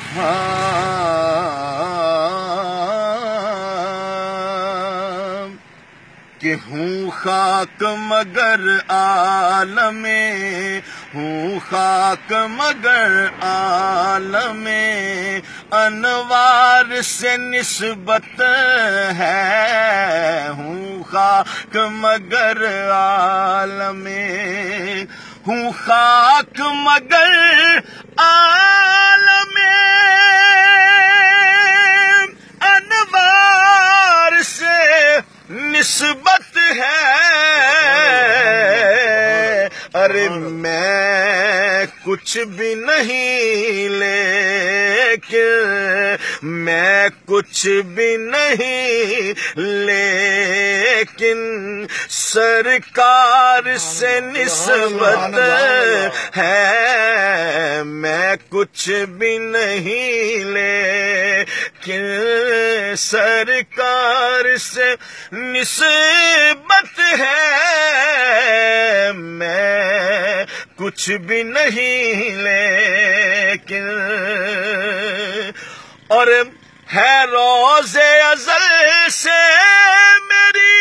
ہاں کہ ہوں خاک مگر عالم، ہوں خاک مگر عالم انوار سے نسبت ہے، ہوں خاک مگر عالم، ہوں خاک مگر عالم انوار سے نسبت ہے۔ ارے میں کچھ بھی نہیں لیکن، میں کچھ بھی نہیں لیکن سرکار سے نسبت ہے، میں کچھ بھی نہیں لیکن سرکار سے نسبت ہے، میں کچھ بھی نہیں لیکن، اور ہے روز ازل سے میری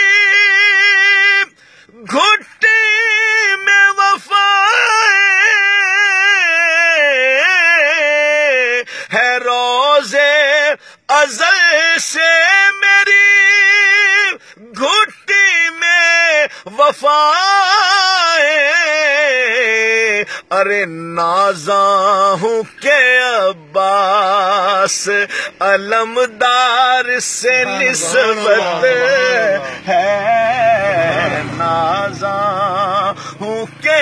گھٹی میں وفا، ہے روز ازل سے میری گھٹی میں وفا، ارے نازاں ہوں کہ عباس علمدار سے نسبت ہے، نازاں ہوں کہ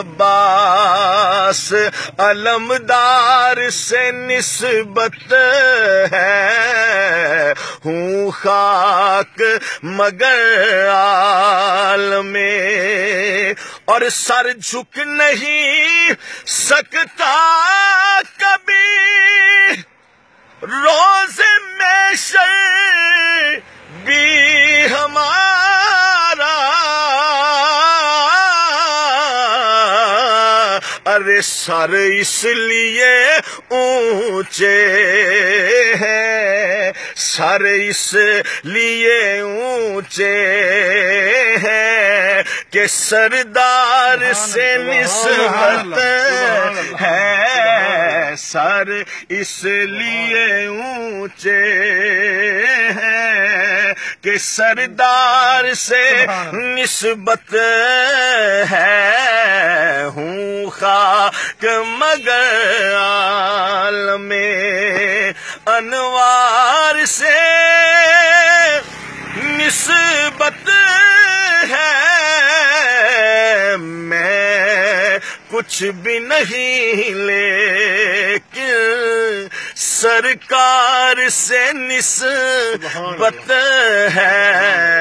عباس علمدار سے نسبت ہے، ہوں خاک مگر عالم اور سر جھک نہیں سکتا کبھی روز محشر بھی ہمارا، ارے سر اس لیے اونچے ہیں، سر اس لیے اونچے ہیں کہ سردار سے نسبت ہے، سر اس لیے اونچے ہیں کہ سردار سے نسبت ہے، ہوں خاک مگر عالم انوار سے نسبت ہے، میں کچھ بھی نہیں لیکن سرکار سے نسبت ہے۔